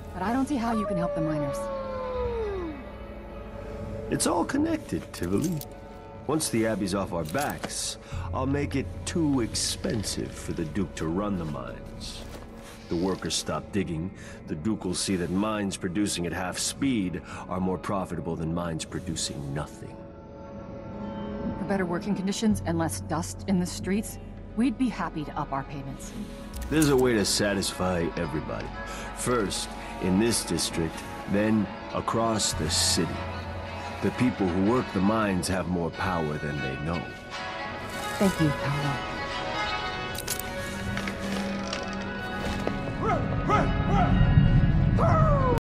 but I don't see how you can help the miners. It's all connected, Tivoli. Once the Abbey's off our backs, I'll make it too expensive for the Duke to run the mines. The workers stop digging, the Duke will see that mines producing at half speed are more profitable than mines producing nothing. For better working conditions and less dust in the streets, we'd be happy to up our payments. There's a way to satisfy everybody. First, in this district, then across the city. The people who work the mines have more power than they know. Thank you, Paolo. Run! Run! Run!